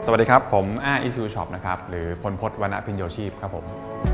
สวัสดีครับผมECU Shop นะครับหรือพลพจน์ วรรณพิญโยชีพครับผม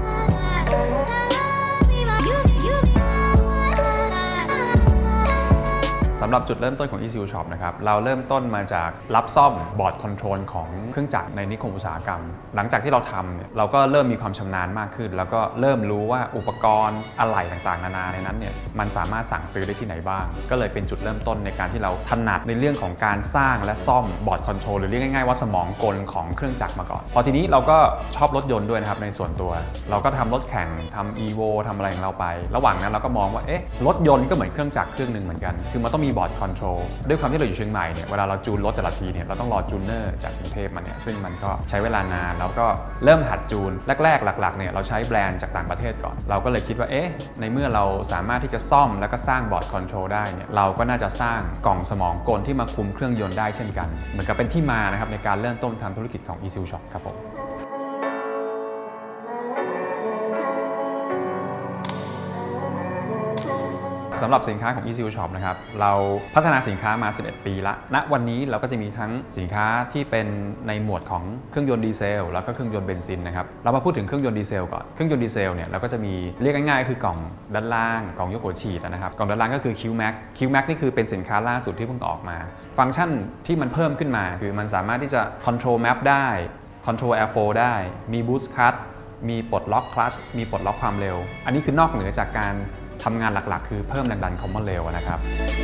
สำหรับจุดเริ่มต้นของ ECU Shop นะครับเราเริ่มต้นมาจากรับซ่อมบอร์ดคอนโทรลของเครื่องจักรในนิคมอุตสาหกรรมหลังจากที่เราทำเนี่ยเราก็เริ่มมีความชำนาญมากขึ้นแล้วก็เริ่มรู้ว่าอุปกรณ์อะไหล่ต่างๆนานาในนั้นเนี่ยมันสามารถสั่งซื้อได้ที่ไหนบ้างก็เลยเป็นจุดเริ่มต้นในการที่เราถนัดในเรื่องของการสร้างและซ่อมบอร์ดคอนโทรลหรือเรียกง่ายๆว่าสมองกลของเครื่องจักรมาก่อนพอทีนี้เราก็ชอบรถยนต์ด้วยนะครับในส่วนตัวเราก็ทำรถแข่งทำ Evo ทำอะไรของเราไประหว่างนั้นเราก็มองว่ารถยนต์ก็เหมือนเครื่องจักรเครื่องนึงเหมือนกันคือมันต้องมีบอร์ดคอนโทรลด้วยความที่เราอยู่เชียงใหม่เนี่ยเวลาเราจูนรถแต่ละทีเนี่ยเราต้องรอจูนเนอร์จากกรุงเทพมาเนี่ยซึ่งมันก็ใช้เวลานานแล้วก็เริ่มหัดจูนแรกๆหลักๆเนี่ยเราใช้แบรนด์จากต่างประเทศก่อนเราก็เลยคิดว่าในเมื่อเราสามารถที่จะซ่อมแล้วก็สร้างบอร์ดคอนโทรลได้เนี่ยเราก็น่าจะสร้างกล่องสมองกลที่มาคุมเครื่องยนต์ได้เช่นกันเหมือนกับเป็นที่มานะครับในการเริ่มต้นทำธุรกิจของ ECU Shop ครับผมสำหรับสินค้าของ ECU Shop นะครับเราพัฒนาสินค้ามา11 ปีละณวันนี้เราก็จะมีทั้งสินค้าที่เป็นในหมวดของเครื่องยนต์ดีเซลแล้วก็เครื่องยนต์เบนซินนะครับเรามาพูดถึงเครื่องยนต์ดีเซลก่อนเครื่องยนต์ดีเซลเนี่ยเราก็จะมีเรียกง่ายๆคือกล่องด้านล่างกล่องยกหัวฉีดนะครับกล่องด้านล่างก็คือ QMAX นี่คือเป็นสินค้าล่าสุดที่เพิ่งออกมาฟังก์ชันที่มันเพิ่มขึ้นมาคือมันสามารถที่จะ Control Map ได้ Control Airflow ได้มี Boost Cut มีปลดล็อกคลัตช์มีปลดล็อกความเร็วอันนี้คือนอกเหนือจากการทำงานหลักๆคือเพิ่มแรงดันคอมมอนเรลนะครับ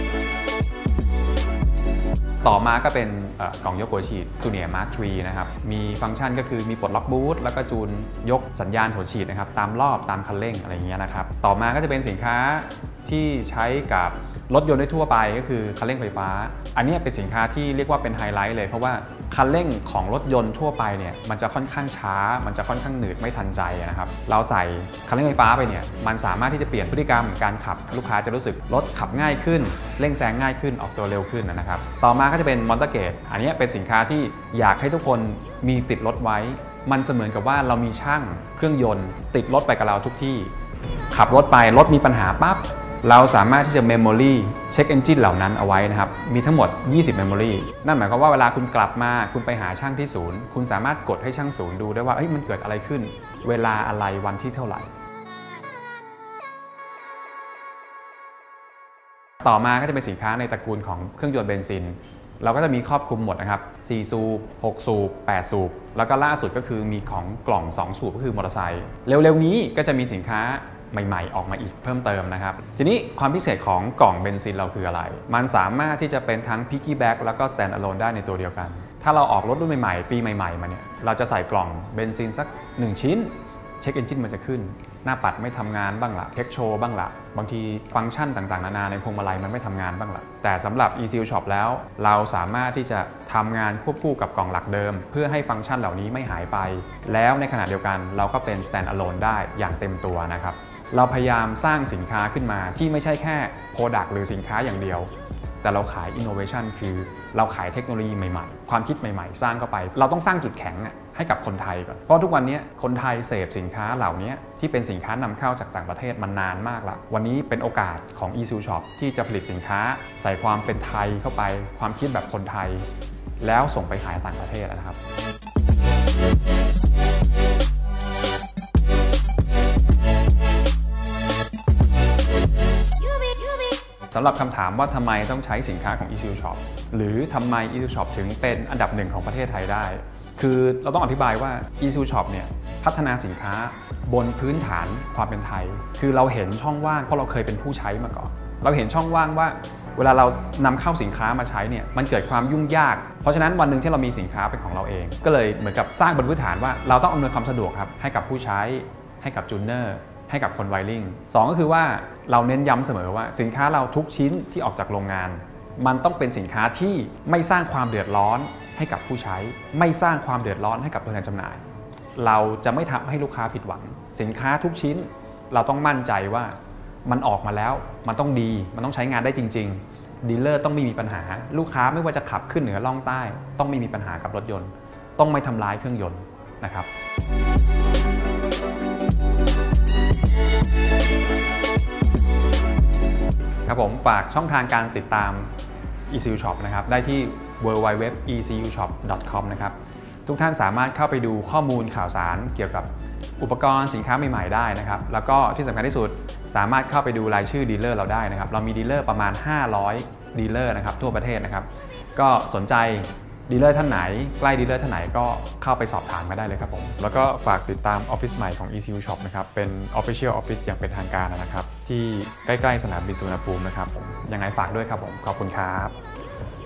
ต่อมาก็เป็นกล่องยกหัวฉีดจูเนียร์มาร์ค 3 นะครับมีฟังก์ชันก็คือมีปลดล็อกบูทแล้วก็จูนยกสัญญาณหัวฉีดนะครับตามรอบตามคันเร่งอะไรอย่างเงี้ยนะครับต่อมาก็จะเป็นสินค้าที่ใช้กับรถยนต์ได้ทั่วไปก็คือคันเร่งไฟฟ้าอันนี้เป็นสินค้าที่เรียกว่าเป็นไฮไลท์เลยเพราะว่าคันเร่งของรถยนต์ทั่วไปเนี่ยมันจะค่อนข้างช้ามันจะค่อนข้างหนืดไม่ทันใจนะครับเราใส่คันเร่งไฟฟ้าไปเนี่ยมันสามารถที่จะเปลี่ยนพฤติกรรมการขับลูกค้าจะรู้สึกรถขับง่ายขึ้นเร่งแซงง่ายขึ้นออกตัวเร็วขึ้นนะครับต่อมาก็จะเป็นมอนเตอร์เกตอันนี้เป็นสินค้าที่อยากให้ทุกคนมีติดรถไว้มันเสมือนกับว่าเรามีช่างเครื่องยนต์ติดรถไปกับเราทุกที่ขับรถไปรถมีปัญหาปั๊บเราสามารถที่จะเมมโมรีเช็คเอนจินเหล่านั้นเอาไว้นะครับมีทั้งหมด20เมมโมรีนั่นหมายความว่าเวลาคุณกลับมาคุณไปหาช่างที่ศูนย์คุณสามารถกดให้ช่างศูนย์ดูได้ว่ามันเกิดอะไรขึ้นเวลาอะไรวันที่เท่าไหร่ต่อมาก็จะเป็นสินค้าในตระกูลของเครื่องยนต์เบนซินเราก็จะมีครอบคลุมหมดนะครับ4สูบ6สูบ8สูบแล้วก็ล่าสุดก็คือมีของกล่อง2สูบก็คือมอเตอร์ไซค์เร็วๆนี้ก็จะมีสินค้าใหม่ๆออกมาอีกเพิ่มเติมนะครับทีนี้ความพิเศษของกล่องเบนซินเราคืออะไรมันสามารถที่จะเป็นทั้ง Piggyback แล้วก็ Stand Alone ได้ในตัวเดียวกันถ้าเราออกรถรุ่นใหม่ๆปีใหม่ๆมาเนี่ยเราจะใส่กล่องเบนซินสัก1ชิ้นเช็คเอนจินมันจะขึ้นหน้าปัดไม่ทำงานบ้างละเทคโชว์บ้างละบางทีฟังก์ชันต่างๆนานาในพวงมาลัยมันไม่ทำงานบ้างละแต่สำหรับ ECU Shop แล้วเราสามารถที่จะทำงานควบคู่กับกล่องหลักเดิมเพื่อให้ฟังก์ชันเหล่านี้ไม่หายไปแล้วในขณะเดียวกันเราก็เป็น Stand Alone ได้อย่างเต็มตัวนะครับเราพยายามสร้างสินค้าขึ้นมาที่ไม่ใช่แค่ Product หรือสินค้าอย่างเดียวแต่เราขาย Innovation คือเราขายเทคโนโลยีใหม่ๆความคิดใหม่ๆสร้างเข้าไปเราต้องสร้างจุดแข็งให้กับคนไทยก่อนเพราะทุกวันนี้คนไทยเสพสินค้าเหล่านี้ที่เป็นสินค้านำเข้าจากต่างประเทศมานานมากแล้ววันนี้เป็นโอกาสของ ECU Shop ที่จะผลิตสินค้าใส่ความเป็นไทยเข้าไปความคิดแบบคนไทยแล้วส่งไปขายต่างประเทศนะครับสำหรับคำถามว่าทำไมต้องใช้สินค้าของ ECU Shop หรือทำไม ECU Shop ถึงเป็นอันดับหนึ่งของประเทศไทยได้คือเราต้องอธิบายว่า ECU Shop เนี่ยพัฒนาสินค้าบนพื้นฐานความเป็นไทยคือเราเห็นช่องว่างเพราะเราเคยเป็นผู้ใช้มาก่อนเราเห็นช่องว่างว่าเวลาเรานำเข้าสินค้ามาใช้เนี่ยมันเกิดความยุ่งยากเพราะฉะนั้นวันหนึ่งที่เรามีสินค้าเป็นของเราเองก็เลยเหมือนกับสร้างบนพื้นฐานว่าเราต้องอำนวยความสะดวกครับให้กับผู้ใช้ให้กับจูนเนอร์ให้กับคนไวริ่ง2ก็คือว่าเราเน้นย้ำเสมอว่าสินค้าเราทุกชิ้นที่ออกจากโรงงานมันต้องเป็นสินค้าที่ไม่สร้างความเดือดร้อนให้กับผู้ใช้ไม่สร้างความเดือดร้อนให้กับตัวแทนจำหน่ายเราจะไม่ทำให้ลูกค้าผิดหวังสินค้าทุกชิ้นเราต้องมั่นใจว่ามันออกมาแล้วมันต้องดีมันต้องใช้งานได้จริงๆดีลเลอร์ต้องไม่มีปัญหาลูกค้าไม่ว่าจะขับขึ้นเหนือล่องใต้ต้องไม่มีปัญหากับรถยนต์ต้องไม่ทำลายเครื่องยนต์นะครับครับผมฝากช่องทางการติดตาม ECU Shop นะครับได้ที่ www.ecushop.com นะครับทุกท่านสามารถเข้าไปดูข้อมูลข่าวสารเกี่ยวกับอุปกรณ์สินค้าใหม่ๆได้นะครับแล้วก็ที่สำคัญที่สุดสามารถเข้าไปดูรายชื่อดีลเลอร์เราได้นะครับเรามีดีลเลอร์ประมาณ500ดีลเลอร์นะครับทั่วประเทศนะครับก็สนใจดีลเลอร์ท่านไหนใกล้ดีลเลอร์ท่านไหนก็เข้าไปสอบถามมาได้เลยครับผมแล้วก็ฝากติดตามออฟฟิศใหม่ของ ECU Shop นะครับเป็น Official Office อย่างเป็นทางการนะครับที่ใกล้ๆสนามบินสุวรรณภูมินะครับผมยังไงฝากด้วยครับผมขอบคุณครับ